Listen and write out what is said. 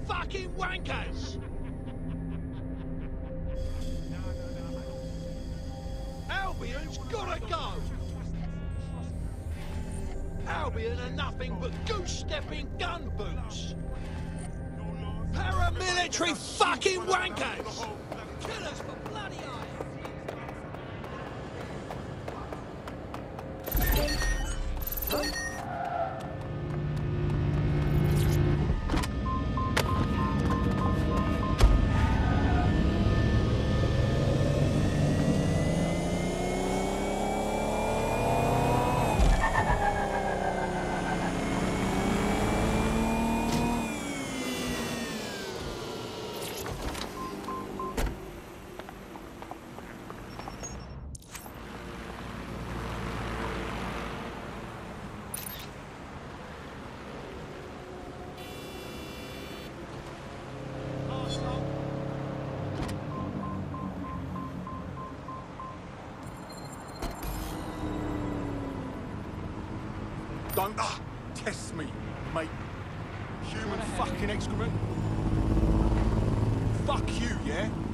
fucking wankers! Albion's gotta go! Albion are nothing but goose-stepping gun boots! Paramilitary fucking wankers! Killers for bloody eyes! Don't test me, mate. Human fucking excrement. Fuck you, yeah?